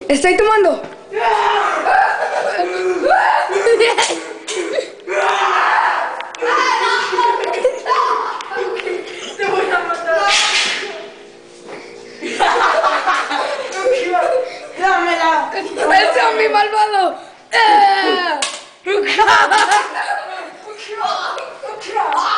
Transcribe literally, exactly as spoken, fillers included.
Estoy tomando. Te voy a matar. Dámela. ¡El zombie malvado!